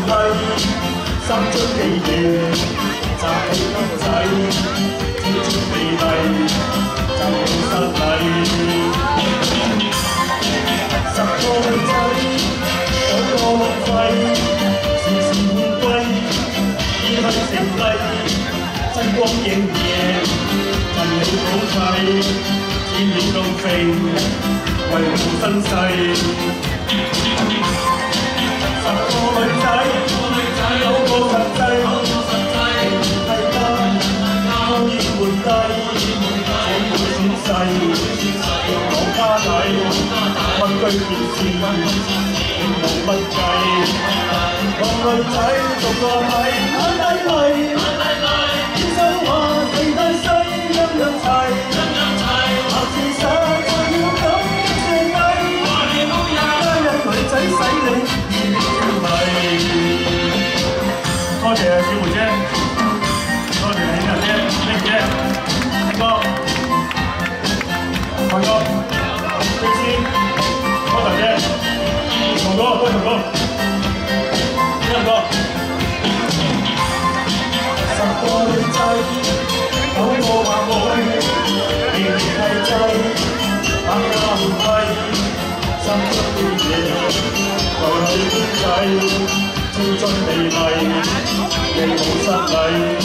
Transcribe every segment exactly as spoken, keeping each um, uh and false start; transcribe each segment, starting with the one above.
批，心中記念，集起金仔，天尊美麗，就好失禮。十個女仔，九個浪費，時時換季，已去成例，真光映夜，人氣好廢，天面高飛，為護身世。 十個女仔，九個實際，係家，當然換低，這會轉世，講家底，屈居電視，並無不計。個女仔逐個睇，眼低麗，天生話地大細，陰陽齊，下次實在要咁射低，加入女仔使你。 多謝小梅姐，多謝你阿姐、玲姐、哥、韓哥、菲斯、多頭姐、黃哥、多頭哥、英哥。十個女仔，九個話愛，仍然係制，百家唔廢，心中嘅嘢，來去邊際。 青春美麗，亦冇失禮。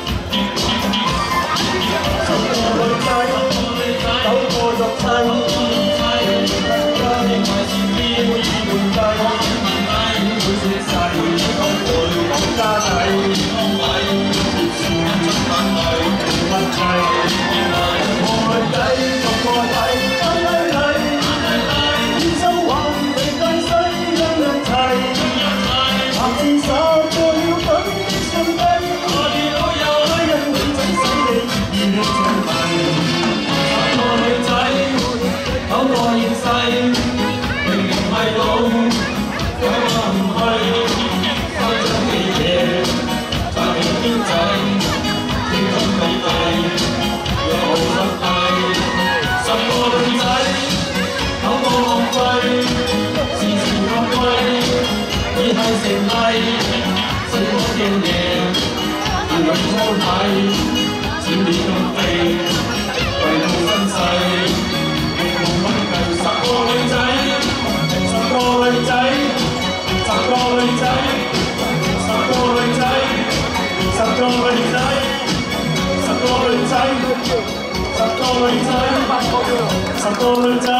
十個女仔，九個肉體，仍然係雞，標已換低，點會轉世？會講家底，接線並不計。個女仔逐個睇，眼低麗，天生橫地大細兩樣齊。 自殺過了等的上帝，拉人女仔使你熱血長迷。十個女仔，九個現世，明明係老，有話唔係，開張嘅嘢，在你邊仔，天空美麗，若無失禮。十個女仔，九個浪費，時時浪費。 已係成例，星光映夜，人類操體，閃電咁飛，為護身世，亦無乜計。十個女仔，十個女仔，十個女仔，十個女仔，十個女仔，十個女仔，十個女仔，十個女仔。